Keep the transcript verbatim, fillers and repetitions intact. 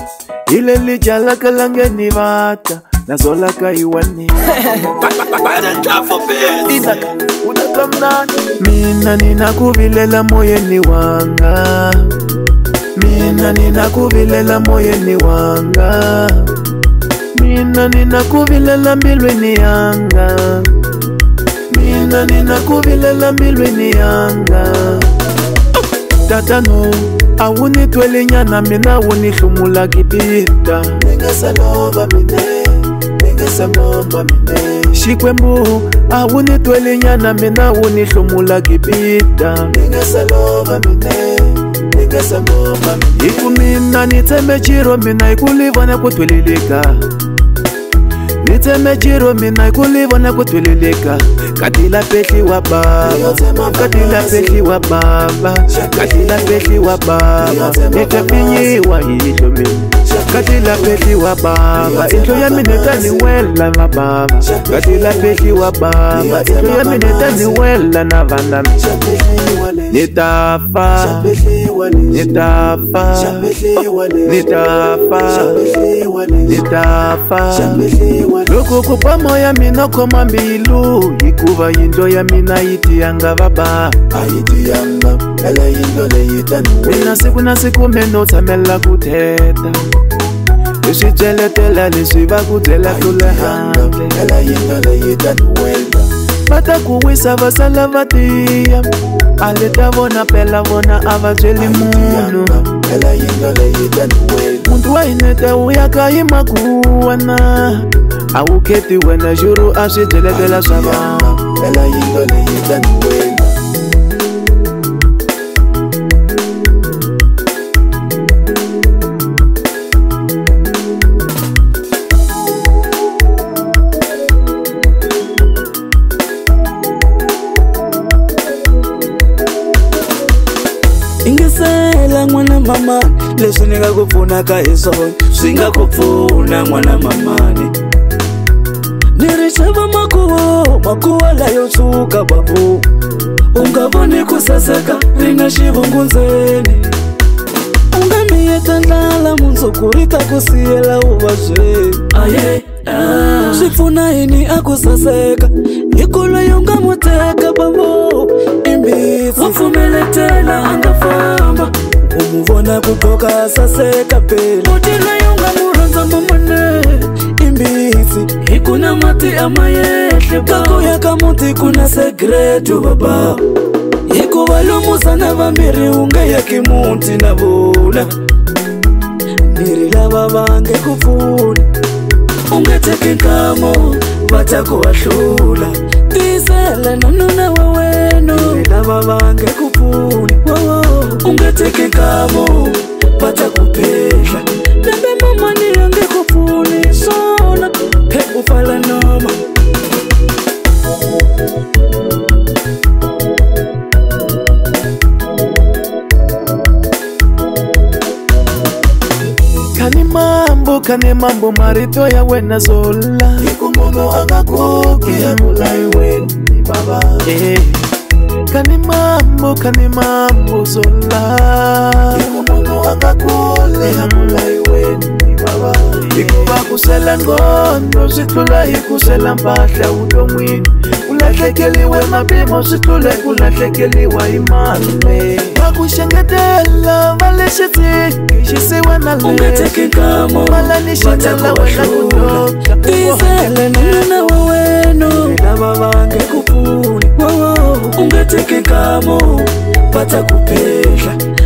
ile lijala kalangeni vata nazola kaiwani mina ninakuvilela moyeni wanga mina ninakuvilela moyeni wanga mina ninakuvilela mbilweni yanga mina ninakuvilela mbilweni yanga tatano awuni twelinyana mina wuni hlumula kibita ningasalova mine ningasamamba mine shikwembu awuni twelinyana mina wuni hlumula kibita ningasalova mine ningasamamba mine iku mina niteme chiro mina ikulivana kutwelilika niteme chiro mina ikulivana kutwelilika Katila petli wa baba, katila petli wa baba, katila petli wa baba, nitapinyi wa hilo mimi. Katila petli wa baba, into ya mineta ni wela na baba. Katila petli wa baba, into ya mineta ni wela na vanda. Nitafa, nitafa, nitafa, nitafa. Loko kupa moya minoko mambilu. Kuva yindo ya mina iti yanga baba Aiti yanga, ela yindo le yitanu Mina siku na siku meno tamela kuteta Ishi tele tela lishiba kutela kule hande Ela yindo le yitanu wenda Bata kuwisa vasala vatia Aleta vona pela vona avajeli munu Ela yindo le yitanu wenda Mundu wa inete uyaka ima kuwana Awuketi wena juru ashijele de la saba Ela yindo le yitanu wena Ingesela mwana mama Lesu niga kupuna ka iso Singa kupuna mwana mamani Nirishaba makuwa, makuwa la yosuka babu Ungavoni kusasaka, ringa shivu ngunzeni Ungamiye tandala munzukurita kusiela uwaje Aye, ah Shifuna ini akusaseka, nikula yunga muteka babu Imbizi, wafumeletela angafamba Umuvona kutoka saseka pele Mutila yunga muranza mamane Imbizi, ikuna mati amayehle Kako ya kamuti kuna segretu baba Iku walumu sana vambiri unge ya kimunti na vuna Nirila babange kufuna Unge teki kamo Batako washula Tisele nanuna waweno Nirila babange kufuna Unge teki kamo Batako pesha Nebe mama niyange kufuni Sona Peku fala noma Kani mambo, kani mambo marito ya wena zola Iku mono agakuki ya mulai weni baba eh. Kani mambo, kani mambo zola Iku mono agakule ya mulai weni baba Ikuba kusela ngondo, situla ikusela mpahla udomwini Ulahlekeliwe mabimo, situla ulahlekeliwa imane Wakushengetela, valeshiti, kishisiwe na le Ungeteki kamo, batako washula Tisele nuna waweno, nila babange kupuni Ungeteki kamo, batako pesha